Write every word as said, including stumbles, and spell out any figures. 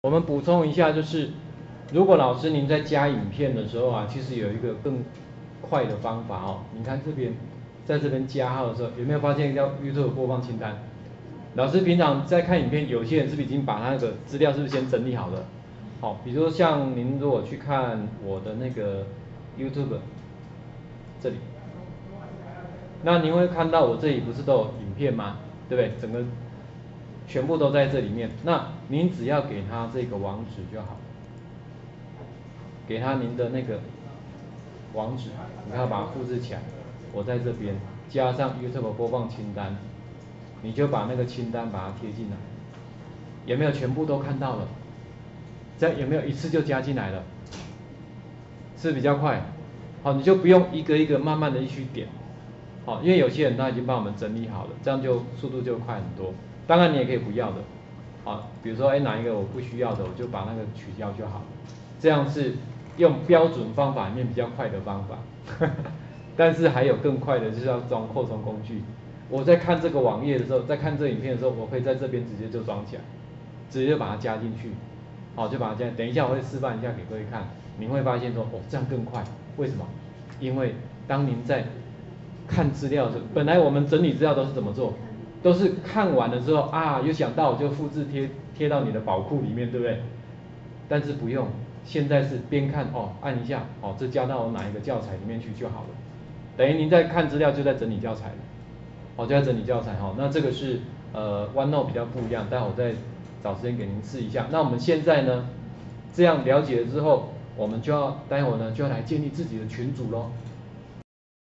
我们补充一下，就是如果老师您在加影片的时候啊，其实有一个更快的方法哦。你看这边，在这边加号的时候，有没有发现叫 YouTube 播放清单？老师平常在看影片，有些人是不是已经把他那个资料是不是先整理好了？好，比如说像您如果去看我的那个 YouTube 这里，那您会看到我这里不是都有影片吗？对不对？整个全部都在这里面。那您只要给他这个网址就好，给他您的那个网址，你看把它复制起来。我在这边加上 YouTube 播放清单，你就把那个清单把它贴进来，有没有全部都看到了？这样有没有一次就加进来了？是比较快。好，你就不用一个一个慢慢的去点。好，因为有些人他已经帮我们整理好了，这样就速度就快很多。当然你也可以不要的，好，比如说哎哪一个我不需要的，我就把那个取消就好了。这样是用标准方法里面比较快的方法。但是还有更快的，就是要装扩充工具。我在看这个网页的时候，在看这影片的时候，我可以在这边直接就装起来，直接就把它加进去。好，就把它加。等一下我会示范一下给各位看，您会发现说哦这样更快，为什么？因为当您在看资料的时候，本来我们整理资料都是怎么做？都是看完了之后啊，有想到就复制贴贴到你的宝库里面，对不对？但是不用，现在是边看哦，按一下哦，这加到我哪一个教材里面去就好了。等于您在看资料就在整理教材了，哦，就在整理教材哈、哦。那这个是呃 OneNote 比较不一样，待会我再找时间给您试一下。那我们现在呢，这样了解了之后，我们就要待会呢就要来建立自己的群组咯。